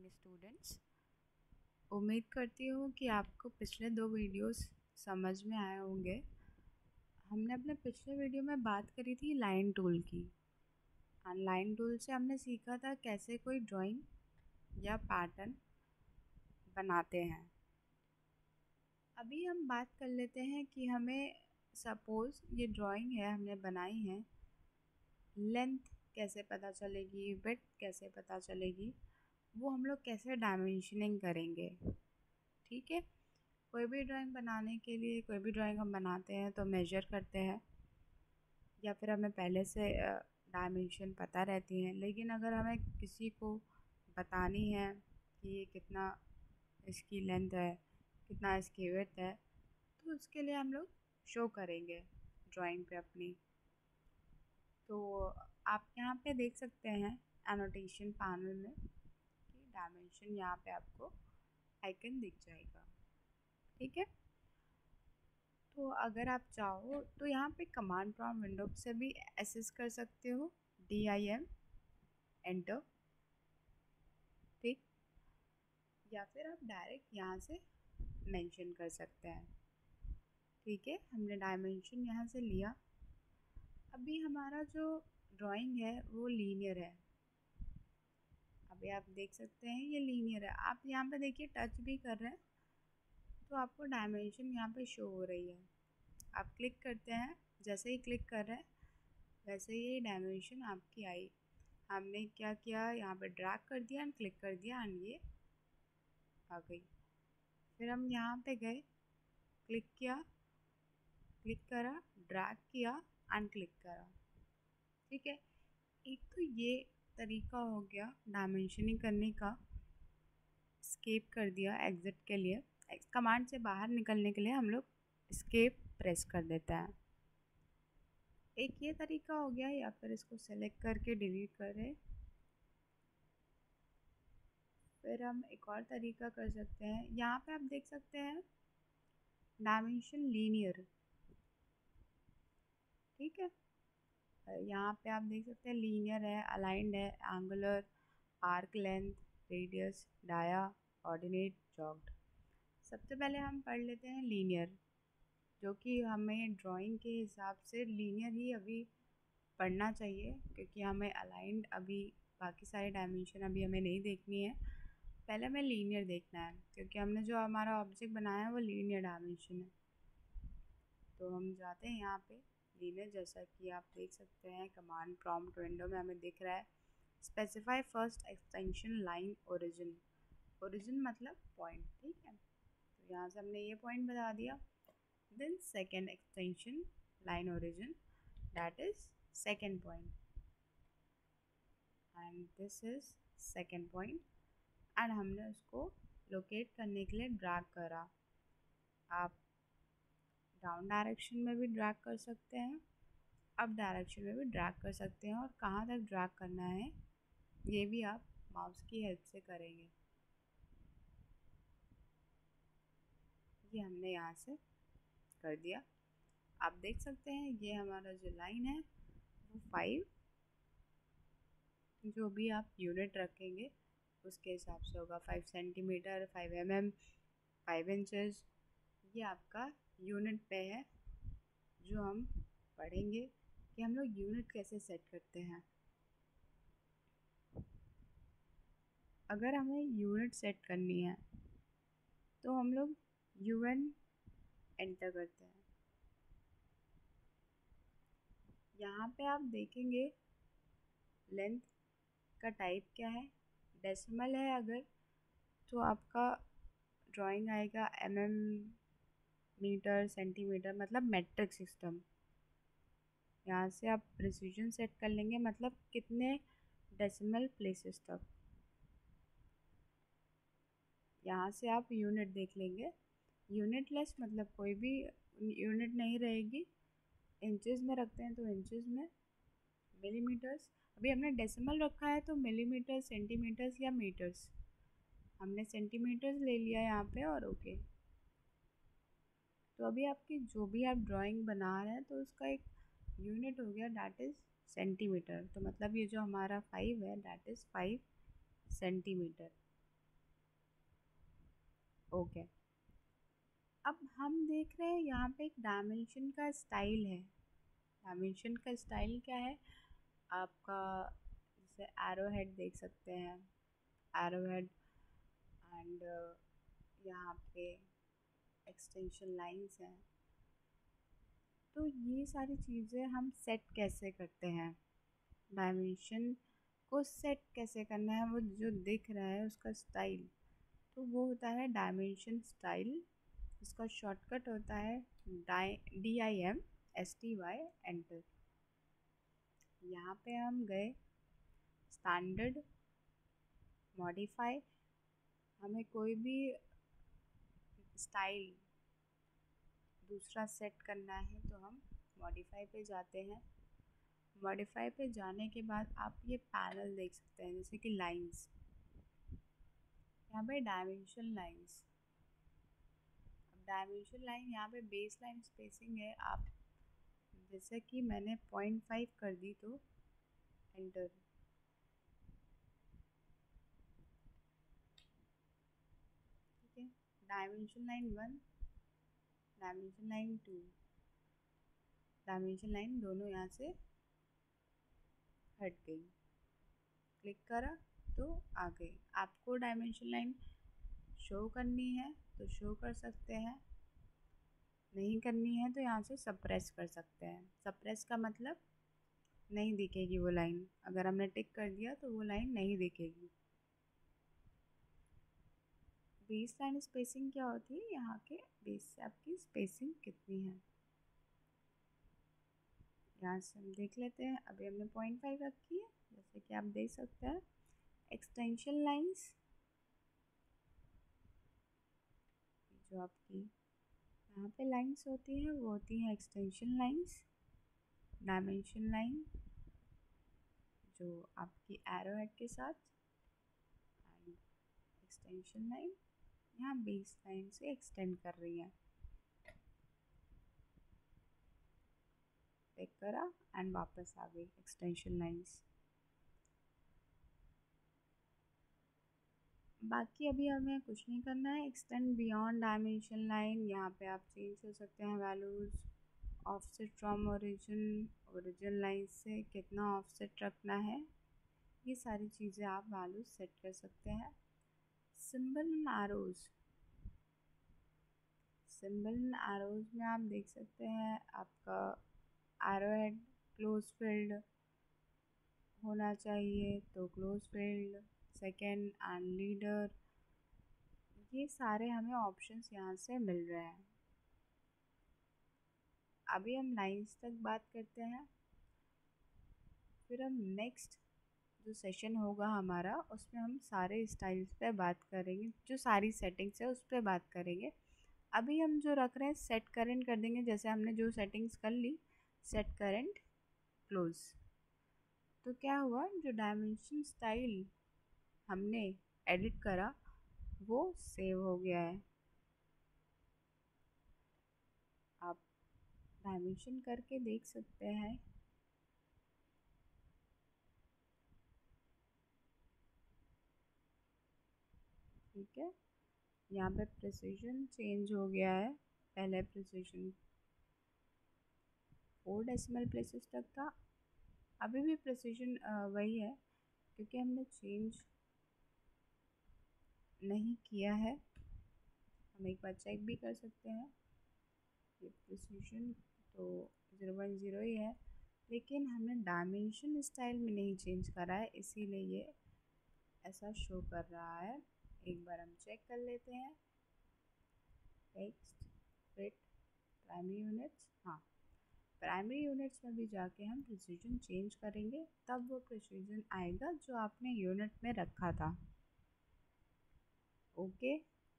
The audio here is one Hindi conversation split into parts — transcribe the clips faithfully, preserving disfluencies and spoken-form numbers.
Morning students. उम्मीद करती हूँ कि आपको पिछले दो वीडियोस समझ में आए होंगे। हमने अपने पिछले वीडियो में बात करी थी लाइन टूल की। लाइन टूल से हमने सीखा था कैसे कोई ड्राइंग या पैटर्न बनाते हैं। अभी हम बात कर लेते हैं कि हमें सपोज़ ये ड्राइंग है हमने बनाई है, लेंथ कैसे पता चलेगी, विड्थ कैसे पता चलेगी, वो हम लोग कैसे डायमेंशनिंग करेंगे। ठीक है, कोई भी ड्राइंग बनाने के लिए कोई भी ड्राइंग हम बनाते हैं तो मेजर करते हैं या फिर हमें पहले से डायमेंशन पता रहती हैं। लेकिन अगर हमें किसी को बतानी है कि ये कितना इसकी लेंथ है, कितना इसकी विड्थ है, तो उसके लिए हम लोग शो करेंगे ड्राइंग पे अपनी। तो आप यहाँ पे देख सकते हैं एनोटेशन पैनल में कि डायमेंशन यहाँ पे आपको आइकन दिख जाएगा। ठीक है, तो अगर आप चाहो तो यहाँ पे कमांड प्रॉम्प्ट विंडो से भी एसेस कर सकते हो, डी आई एम एंटर। ठीक, या फिर आप डायरेक्ट यहाँ से मेंशन कर सकते हैं। ठीक है, हमने डायमेंशन यहाँ से लिया। अभी हमारा जो ड्राइंग है वो लीनियर है। अभी आप देख सकते हैं ये लीनियर है। आप यहाँ पे देखिए टच भी कर रहे हैं तो आपको डायमेंशन यहाँ पे शो हो रही है। आप क्लिक करते हैं, जैसे ही क्लिक कर रहे हैं वैसे ही डायमेंशन आपकी आई। हमने क्या किया, यहाँ पे ड्रैग कर दिया एंड क्लिक कर दिया एंड ये आ गई। फिर हम यहाँ पे गए, क्लिक किया, क्लिक करा, ड्रैग किया एंड क्लिक करा। ठीक है, एक तो ये तरीका हो गया डायमेंशनिंग करने का। एस्केप कर दिया एग्जिट के लिए, कमांड से बाहर निकलने के लिए हम लोग एस्केप प्रेस कर देता है। एक ये तरीका हो गया, या फिर इसको सेलेक्ट करके डिलीट करें। फिर हम एक और तरीका कर सकते हैं, यहाँ पे आप देख सकते हैं डायमेंशन लीनियर। ठीक है, यहाँ पे आप देख सकते हैं लीनियर है, अलाइंड है, angular, arc length, radius, dia, ordinate, jogged. सबसे पहले हम पढ़ लेते हैं लीनियर, जो कि हमें ड्राइंग के हिसाब से लीनियर ही अभी पढ़ना चाहिए, क्योंकि हमें अलाइंड अभी बाकी सारे डायमेंशन अभी हमें नहीं देखनी है। पहले हमें लीनियर देखना है, क्योंकि हमने जो हमारा ऑब्जेक्ट बनाया है वो लीनियर डायमेंशन है। तो हम जाते हैं यहाँ पे लीनियर, जैसा कि आप देख सकते हैं कमांड प्रॉम्प्ट विंडो में हमें दिख रहा है specify first extension line origin. Origin मतलब पॉइंट। ठीक है, तो यहाँ से हमने ये पॉइंट बता दिया। Then second extension line origin, that is second point, and this is second point. And हमने उसको लोकेट करने के लिए ड्रैग करा। आप डाउन डायरेक्शन में भी ड्रैग कर सकते हैं, अप डायरेक्शन में भी ड्रैग कर सकते हैं, और कहाँ तक ड्रैग करना है ये भी आप माउस की हेल्प से करेंगे। ये हमने यहाँ से कर दिया। आप देख सकते हैं ये हमारा जो लाइन है वो फाइव, जो भी आप यूनिट रखेंगे उसके हिसाब से होगा, five centimetre, five M M, five inches. ये आपका यूनिट पे है, जो हम पढ़ेंगे कि हम लोग यूनिट कैसे सेट करते हैं। अगर हमें यूनिट सेट करनी है तो हम लोग यू एन एंटर करते हैं। यहाँ पे आप देखेंगे लेंथ का टाइप क्या है, डेसिमल है अगर तो आपका ड्राइंग आएगा एम एम, मीटर, सेंटीमीटर, मतलब मेट्रिक सिस्टम। यहाँ से आप प्रिसीजन सेट कर लेंगे, मतलब कितने डेसिमल प्लेसेस तक। यहाँ से आप यूनिट देख लेंगे, यूनिट लेस मतलब कोई भी यूनिट नहीं रहेगी। इंचेस में रखते हैं तो इंचेस में, मिलीमीटर्स, अभी हमने डेसिमल रखा है तो मिलीमीटर, सेंटीमीटर्स या मीटर्स, हमने सेंटीमीटर्स ले लिया यहाँ पे और ओके। तो अभी आपकी जो भी आप ड्राइंग बना रहे हैं तो उसका एक यूनिट हो गया, डैट इज़ सेंटीमीटर। तो मतलब ये जो हमारा फाइव है that is five centimetre. Okay. अब हम देख रहे हैं यहाँ पे एक डायमेंशन का स्टाइल है। डायमेंशन का स्टाइल क्या है आपका, जैसे एरो हेड देख सकते हैं, एरो हेड एंड यहाँ पे एक्सटेंशन लाइंस हैं। तो ये सारी चीज़ें हम सेट कैसे करते हैं, डायमेंशन को सेट कैसे करना है, वो जो दिख रहा है उसका स्टाइल, तो वो होता है डायमेंशन स्टाइल। इसका शॉर्टकट होता है D I M S T Y enter. यहाँ पे हम गए स्टैंडर्ड मॉडिफाई, हमें कोई भी स्टाइल दूसरा सेट करना है तो हम मॉडिफाई पे जाते हैं। मॉडिफाई पे जाने के बाद आप ये पैनल देख सकते हैं, जैसे कि लाइंस, यहाँ पे डायमेंशन लाइंस। अब डायमेंशन लाइन यहाँ पे बेस लाइन स्पेसिंग है, आप जैसे कि मैंने पॉइंट फाइव कर दी तो एंटर। ठीक है, dimension line one, dimension line two, dimension line दोनों यहाँ से हट गई। क्लिक करा तो आ गई। आपको डायमेंशन लाइन शो करनी है तो शो कर सकते हैं, नहीं करनी है तो यहाँ से सप्रेस कर सकते हैं। सप्रेस का मतलब नहीं दिखेगी वो लाइन, अगर हमने टिक कर दिया तो वो लाइन नहीं दिखेगी। बेस लाइन स्पेसिंग क्या होती है, यहाँ के बेस से आपकी स्पेसिंग कितनी है, यहाँ से हम देख लेते हैं। अभी हमने पॉइंट फाइव रखी है, जैसे कि आप देख सकते हैं। एक्सटेंशन लाइंस जो आपकी यहाँ पे लाइंस होती हैं वो होती हैं एक्सटेंशन लाइंस। डायमेंशन लाइन जो आपकी एरो हेड के साथ, एंड एक्सटेंशन लाइन यहाँ बेस लाइन से एक्सटेंड कर रही है। टिक करा एंड वापस आ गई एक्सटेंशन लाइंस। बाकी अभी हमें कुछ नहीं करना है। एक्सटेंड बियॉन्ड डायमेंशन लाइन, यहाँ पे आप चेंज कर सकते हैं values. Offset from origin, origin line से कितना ऑफसेट रखना है, ये सारी चीज़ें आप वैल्यूज सेट कर सकते हैं। Symbol and arrows, symbol and arrows में आप देख सकते हैं आपका एरो हेड क्लोज फील्ड होना चाहिए तो close field, second and leader, ये सारे हमें ऑप्शंस यहाँ से मिल रहे हैं। अभी हम लाइंस तक बात करते हैं, फिर हम नेक्स्ट जो सेशन होगा हमारा उसमें हम सारे स्टाइल्स पे बात करेंगे, जो सारी सेटिंग्स है उस पर बात करेंगे। अभी हम जो रख रहे हैं सेट करेंट कर देंगे, जैसे हमने जो सेटिंग्स कर ली सेट करेंट क्लोज, तो क्या हुआ, जो डायमेंशन स्टाइल हमने एडिट करा वो सेव हो गया है। आप डायमेंशन करके देख सकते हैं। ठीक है, यहाँ पे प्रिसीजन चेंज हो गया है, पहले प्रिसीजन फोर डेसिमल प्लेसेस तक था, अभी भी प्रिसीजन वही है क्योंकि हमने चेंज नहीं किया है। हम एक बार चेक भी कर सकते हैं, ये प्रिसीजन तो ज़ीरो पॉइंट ज़ीरो ही है, लेकिन हमने डायमेंशन स्टाइल में नहीं चेंज करा है, इसीलिए ये ऐसा शो कर रहा है। एक बार हम चेक कर लेते हैं। टेक्स्ट फिट प्राइमरी यूनिट्स, हाँ प्राइमरी यूनिट्स में भी जाके हम प्रिसीजन चेंज करेंगे, तब वो प्रिसीजन आएगा जो आपने यूनिट में रखा था। Okay,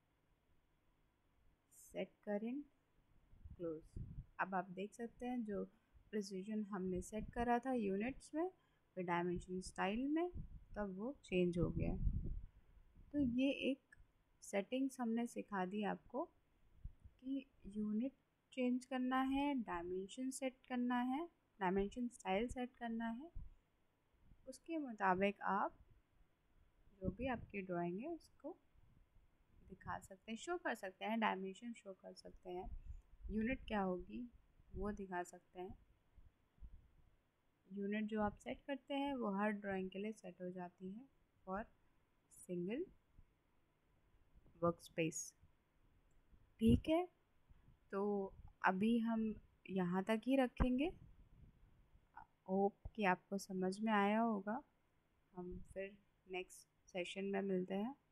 set current close. अब आप देख सकते हैं जो प्रिसीजन हमने सेट करा था यूनिट्स में फिर डायमेंशन स्टाइल में, तब वो चेंज हो गया। तो ये एक सेटिंग्स हमने सिखा दी आपको कि यूनिट चेंज करना है, डायमेंशन सेट करना है, डायमेंशन स्टाइल सेट करना है, उसके मुताबिक आप जो भी आपकी ड्राइंग है उसको दिखा सकते हैं, शो कर सकते हैं, डायमेंशन शो कर सकते हैं, यूनिट क्या होगी वो दिखा सकते हैं। यूनिट जो आप सेट करते हैं वो हर ड्राइंग के लिए सेट हो जाती है फॉर सिंगल वर्क स्पेस। ठीक है, तो अभी हम यहाँ तक ही रखेंगे। होप कि आपको समझ में आया होगा। हम फिर नेक्स्ट सेशन में मिलते हैं।